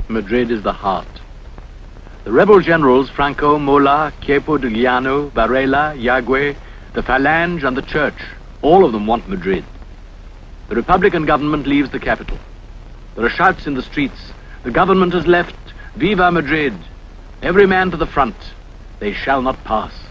Madrid is the heart. The rebel generals Franco, Mola, Queipo de Llano, Varela, Yagüe, the Phalange and the Church, all of them want Madrid. The Republican government leaves the capital. There are shouts in the streets. The government has left. Viva Madrid! Every man to the front. They shall not pass.